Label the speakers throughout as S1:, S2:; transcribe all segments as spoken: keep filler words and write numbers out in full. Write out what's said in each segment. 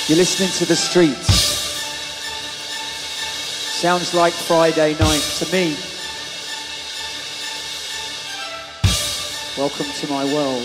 S1: You're listening to The Streets. Sounds like Friday night to me. Welcome to my world.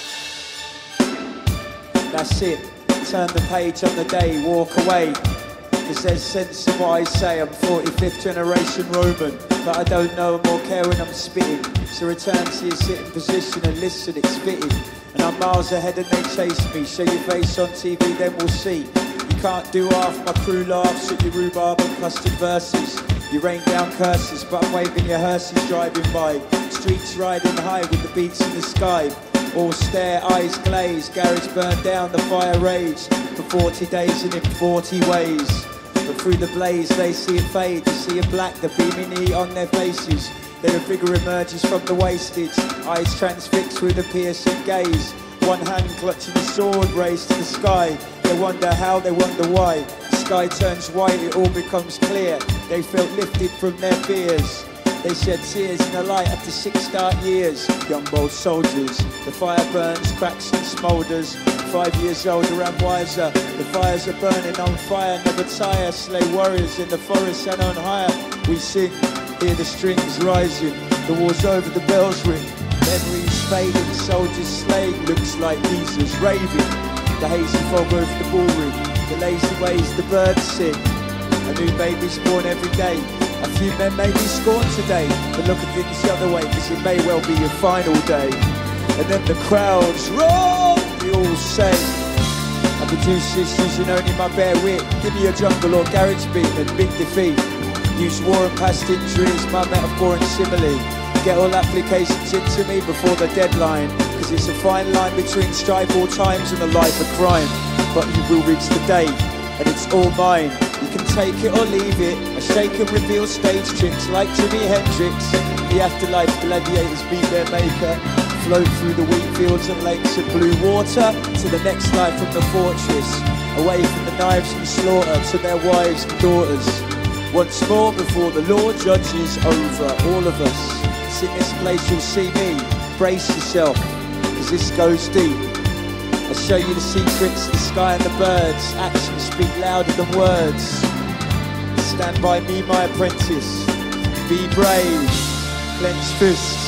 S1: That's it. Turn the page on the day, walk away. Cause there's sense in what I say. I'm forty-fifth generation Roman, but I don't know or care when I'm spitting. So return to your sitting position and listen, it's fitting. And I'm miles ahead and they chase me. Show your face on T V, then we'll see. You can't do half, my crew laughs at your rhubarb and custard verses. You rain down curses, but I'm waving your hearses driving by. Streets riding high with the beats in the sky. All stare, eyes glaze, garage burned down, the fire raged. For forty days and in forty ways. But through the blaze they see it fade, they see it black, the beaming heat on their faces. Then a figure emerges from the wastage, eyes transfixed with a piercing gaze. One hand clutching a sword raised to the sky. They wonder how, they wonder why. The sky turns white, it all becomes clear. They felt lifted from their fears. They shed tears in the light after six dark years. Young bold soldiers, the fire burns, cracks and smoulders. Five years older and wiser, the fires are burning on fire, never tire. Slay warriors in the forest and on higher. We sing, hear the strings rising. The war's over, the bells ring. Memories fading, soldiers slain. Looks like Jesus raving. The hazy fog over the ballroom. The lazy ways the birds sing. A new baby's born every day. A few men may be scorned today, but look at things the other way, cause it may well be your final day. And then the crowds roar, we all say, I produce this using only my bare wit. Give me a jungle or garage beat and big defeat. Use war and past injuries, my metaphor and simile. Get all applications into me before the deadline, cause it's a fine line between strife all times and a life of crime. But you will reach the day, and it's all mine. You can take it or leave it. I shake and reveal stage tricks like Jimi Hendrix. The afterlife gladiators beat their maker. Float through the wheat fields and lakes of blue water to the next life from the fortress. Away from the knives and slaughter to their wives and daughters. Once more before the law judges over all of us. It's in this place you'll see me. Brace yourself, cause this goes deep. I'll show you the secrets, the sky and the birds. Actions speak louder than words. Stand by me, my apprentice. Be brave, clench fists.